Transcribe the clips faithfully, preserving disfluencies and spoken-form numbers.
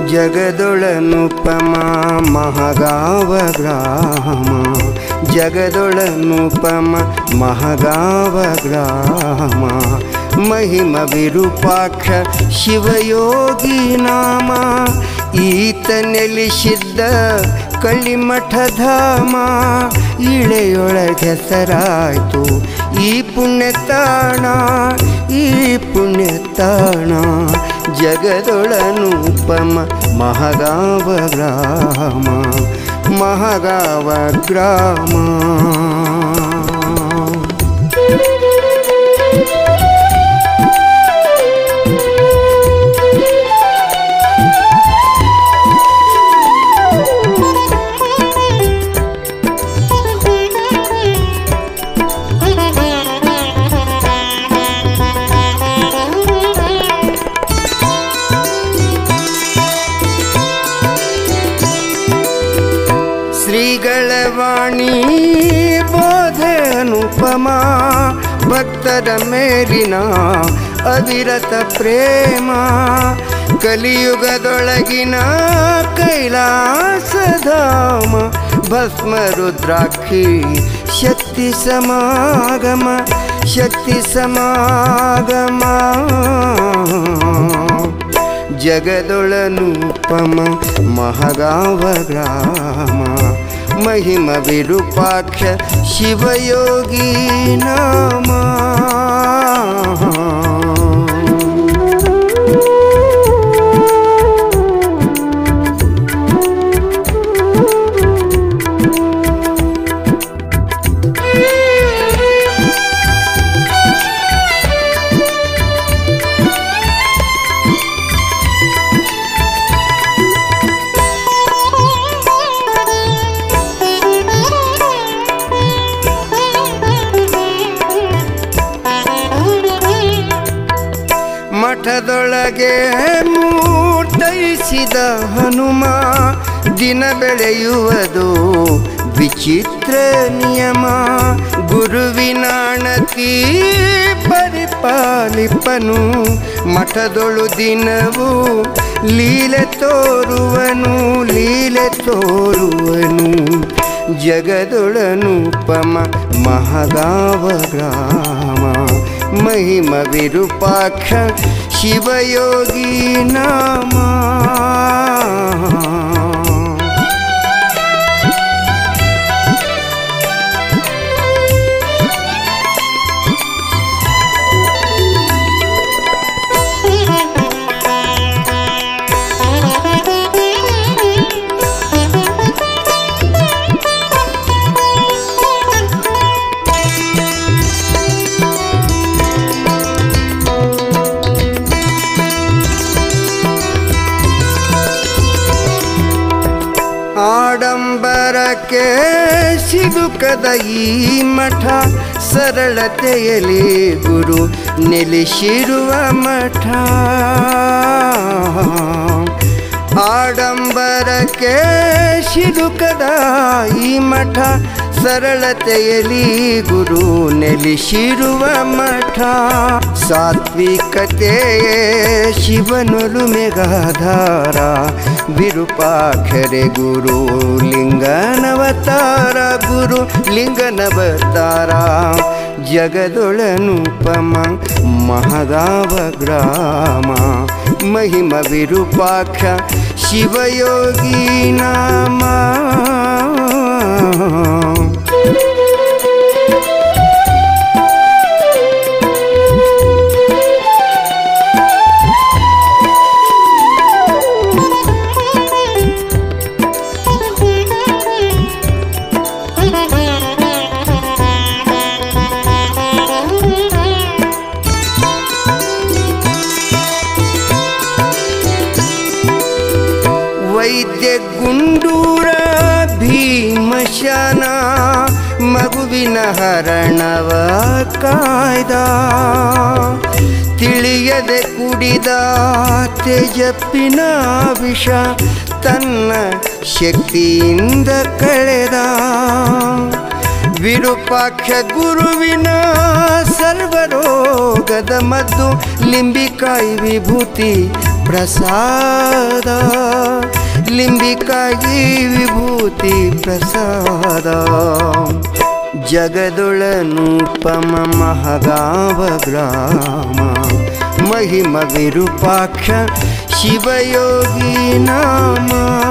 ಜಗದೊಳನುಪಮ ಮಹಗಾವ ಗ್ರಾಮ ಜಗದೊಳನುಪಮ ಮಹಗಾವ ಗ್ರಾಮ ಮಹಿಮ ವಿರೂಪಾಕ್ಷ ಶಿವಯೋಗಿ ನಾಮ ಈತ ನೆಲೆಸಿದ್ದ ಕಳಿಮಠಧಾಮ ಇಳೆಯೊಳಗೆಸರಾಯ್ತು ಈ ಪುಣ್ಯತಾಣ ಈ ಪುಣ್ಯತಾಣ ಜಗದೊಳನುಪಮ ಮಹಗಾವ ಗ್ರಾಮ ಮಹಗಾವ ಗ್ರಾಮ ಶ್ರೀಗಳ ವಾಣಿ ಬೋಧೆ ಅನುಪಮ ಭಕ್ತರ ಮೇಲಿನ ಅವಿರತ ಪ್ರೇಮ ಕಲಿಯುಗದೊಳಗಿನ ಕೈಲಾಸಧಾಮ ಭಸ್ಮ ರುದ್ರಾಕ್ಷಿ ಶಕ್ತಿ ಸಮಾಗಮ ಶಕ್ತಿ ಸಮಾಗಮ ಜಗದೊಳನುಪಮ ಮಹಗಾವ ಗ್ರಾಮ ಮಹಿಮ ವಿರೂಪಾಕ್ಷ ಶಿವಯೋಗಿ ನಾಮ ಮಠದೊಳಗೆ ಮೂರ್ತೈಸಿದ ಹನುಮ ದಿನ ಬೆಳೆಯುವುದು ವಿಚಿತ್ರ ನಿಯಮ ಗುರುವಿನಾಣತಿ ಪರಿಪಾಲಿಪನು ಮಠದೊಳು ದಿನವೂ ಲೀಲೆ ತೋರುವನು ಲೀಲೆ ತೋರುವನು ಜಗದೊಳನುಪಮ ಮಹಗಾವ ಗ್ರಾಮ ಮಹಿಮ ವಿರೂಪಾಕ್ಷ ಶಿವಯೋಗಿ ನಾಮ ಆಡಂಬರಕ್ಕೆ ಸಿಲುಕದ ಈ ಮಠ ಸರಳತೆಯಲ್ಲಿ ಗುರು ನೆಲೆಸಿರುವ ಮಠ ಆಡಂಬರಕ್ಕೆ ಸಿಲುಕದ ಈ ಮಠ ಸರಳತೆಯಲ್ಲಿ ಗುರು ನೆಲೆಸಿರುವ ಮಠ ಸಾತ್ವಿಕತೆಯೇ ಶಿವನೊಲು ಮೆಗಾಧಾರ ವಿರೂಪಾಕ್ಷರೆ ಗುರು ಲಿಂಗನವತಾರ ಗುರು ಲಿಂಗನವತಾರ ಜಗದೊಳನುಪಮ ಮಹಗಾವ ಗ್ರಾಮ ಮಹಿಮ ವಿರೂಪಾಕ್ಷ ಶಿವಯೋಗಿ ನಾಮ ವೈದ್ಯ ಗುಂಡೂರ ಭೀಮಶನ ಮಗುವಿನ ಹರಣವ ಕಾಯ್ದ ತಿಳಿಯದೆ ಕುಡಿದ ತೇಜಪ್ಪಿನ ವಿಷ ತನ್ನ ಶಕ್ತಿಯಿಂದ ಕಳೆದ ವಿರೂಪಾಕ್ಷ ಗುರುವಿನ ಸರ್ವರೋಗದ ಮದ್ದು ಲಿಂಬಿಕಾಯಿ ವಿಭೂತಿ ಪ್ರಸಾದ ಲಿಂಬಿಕಾಯಿ ವಿಭೂತಿ ಪ್ರಸಾದ ಜಗದೊಳನೂಪಮ ಮಹಗಾವ ಗ್ರಾಮ ಮಹಿಮ ವಿರೂಪಾಕ್ಷ ಶಿವಯೋಗಿ ನಾಮ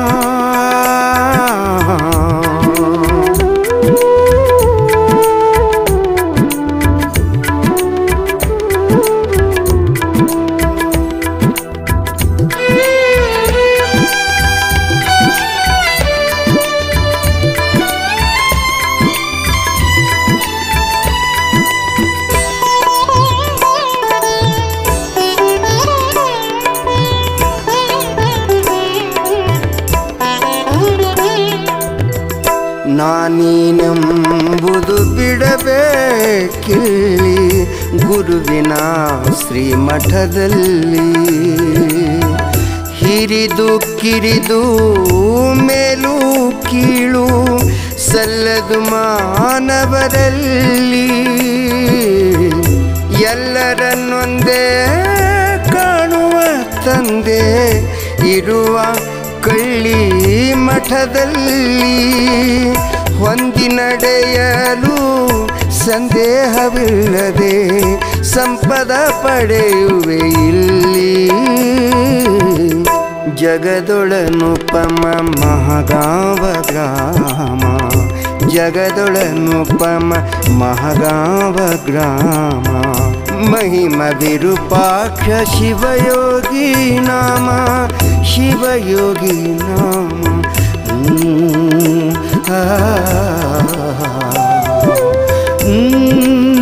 ನಾನೀನೆಂಬುದು ಬಿಡಬೇಕಿಲ್ಲಿ ಗುರುವಿನ ಶ್ರೀಮಠದಲ್ಲಿ ಹಿರಿದು ಕಿರಿದು ಮೇಲು ಕೀಳು ಸಲ್ಲದು ಮಾನವರಲ್ಲಿ ಎಲ್ಲರನ್ನೊಂದೇ ಕಾಣುವ ತಂದೆ ಇರುವ ಕಳ್ಳಿ ಮಠದಲ್ಲಿ ಹೊಂದಿ ನಡೆಯಲು ಸಂದೇಹವಿಲ್ಲದೆ ಸಂಪದ ಪಡೆಯುವೆ ಇಲ್ಲಿ ಜಗದೊಳನುಪಮ ಮಹಗಾವ ಗ್ರಾಮ ಜಗದೊಳನುಪಮ ಮಹಗಾವ ಗ್ರಾಮ ಮಹಿಮ ವಿರೂಪಾಕ್ಷ ಶಿವಯೋಗಿ ನಾಮ ಶಿವಯೋಗಿ ನಾಮ ಹ್ಮ್ ಆ ಹ್ಮ್